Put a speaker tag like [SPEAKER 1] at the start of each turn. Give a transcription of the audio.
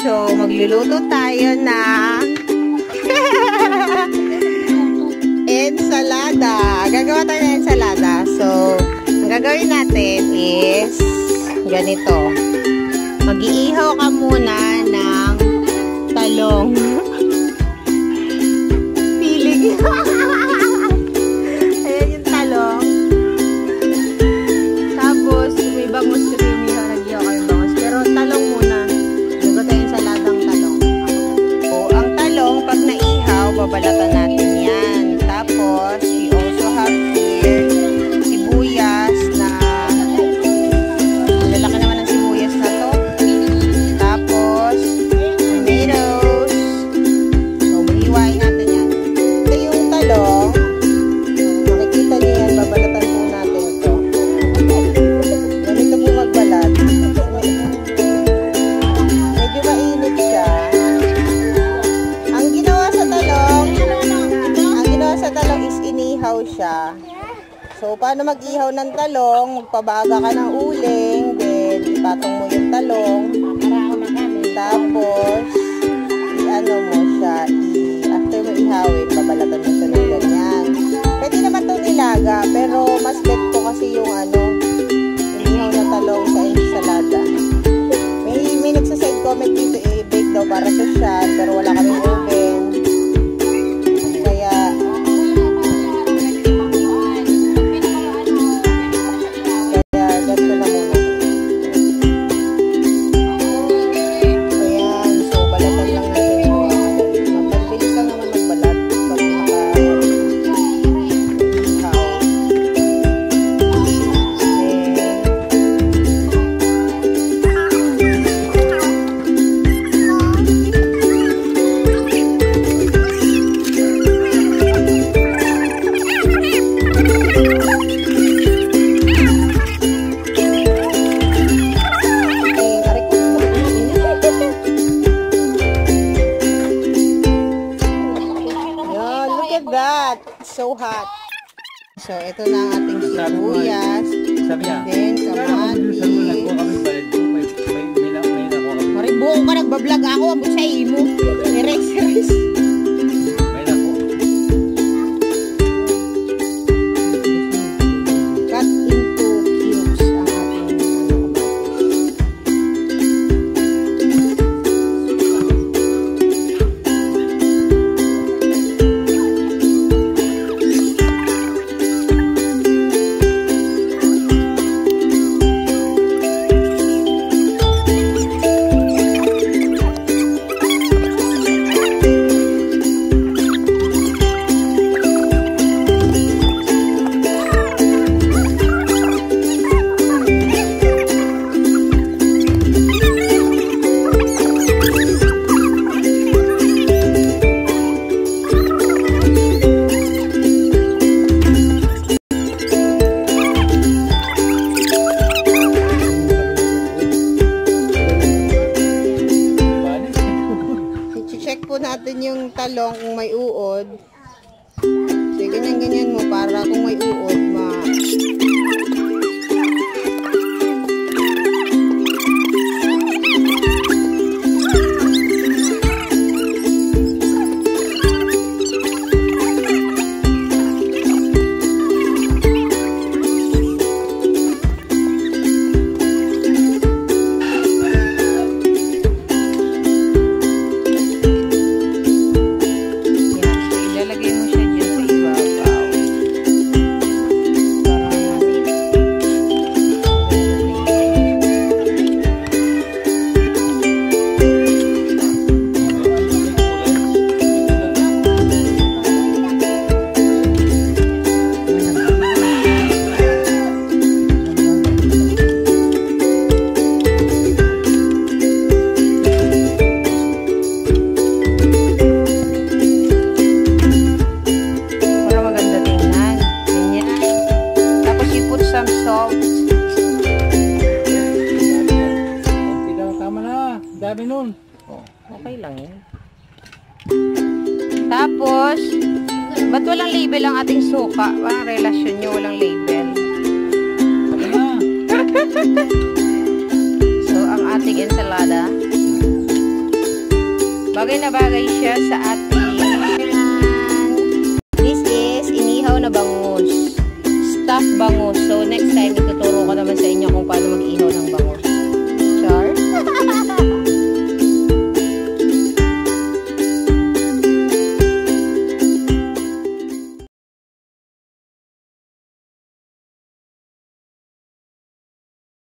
[SPEAKER 1] So, magluluto tayo ng ensalada. Gagawa tayo ng ensalada. So, ang gagawin natin is ganito. Mag-iihaw ka muna ng talong. Pilig. Ayan yung talong. Tapos, may bangus ko yung nag-ihaw ka yung bangus. Pero talong muna. Gagawa tayo yung ensaladang talong. So, ang talong, pag naihaw, babalatan natin yan. Tapos, we also have here sibuyas na lalaki naman ng sibuyas na to. Tapos, tomatoes. So, mahiwain natin yan. Ito yung talong. Makikita niyo yan, babalatan po natin ito. Ganito po magbalat. Medyo mainit siya. Ang ginawa sa talong is inihaw siya. So, paano mag-ihaw ng talong? Magpabaga ka ng uling, then ipatong mo yung talong. Tapos, i-ano mo siya, after mo ihawin, babalatan mo siya ng ganyan. Pwede naman itong nilaga, pero mas bet ko kasi yung inihaw na talong sa ensalada. May nagsaside comment dito, i-bake daw para sa shot, pero wala kaming oven. So hot. So, ito na ang ating sibuyas. Then, kamatis. Maribuko ka, nagbablog ako. Amo sa imo. Erase. Cut into cubes ang ating natin yung talong kung may uod. So, ganyan-ganyan mo para kung may uod,
[SPEAKER 2] dami nun.
[SPEAKER 1] Oh, okay lang yan. Tapos, ba't walang label ang ating suka? Parang relasyon nyo, walang label. So, ang ating ensalada. bagay na bagay siya sa ating